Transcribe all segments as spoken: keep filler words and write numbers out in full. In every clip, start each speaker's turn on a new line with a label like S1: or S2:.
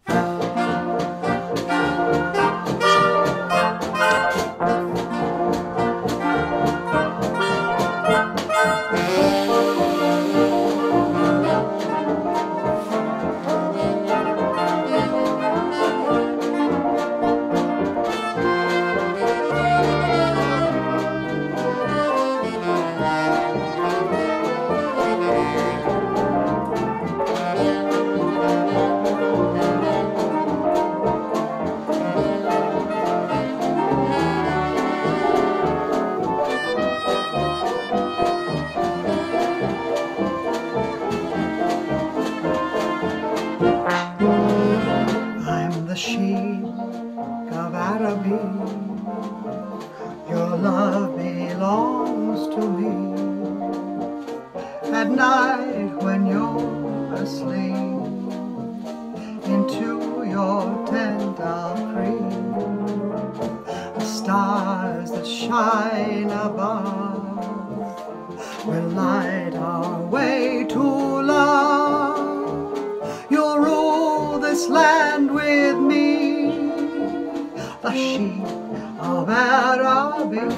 S1: I'm the Sheik of Araby. Your love belongs to me. At night when you're asleep, into your tent I'll creep. The stars that shine above will light our way to love. You'll rule this land with me, the Sheik of Araby.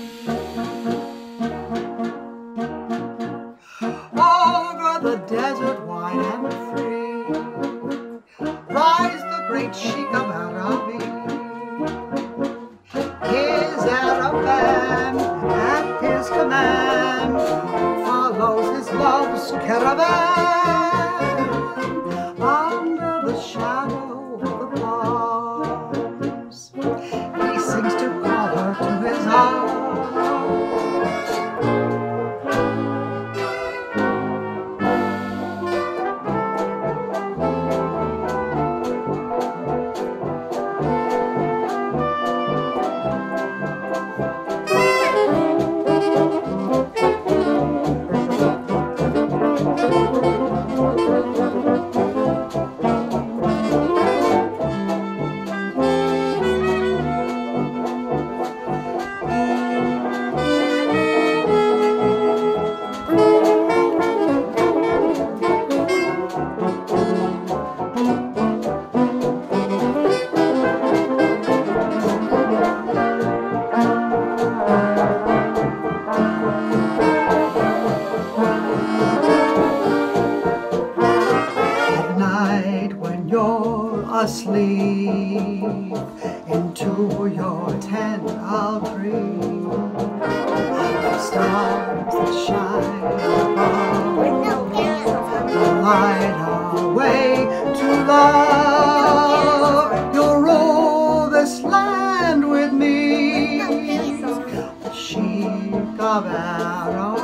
S1: Over the desert wide and free rides the great Sheik of Araby. His Arab band at his command follows his love's caravan under the shadow of the palms. He sings to call her to his arms. Asleep, into your tent I'll creep. The stars that shine above will light our way to love. You'll rule this land with me, the Sheik of Araby.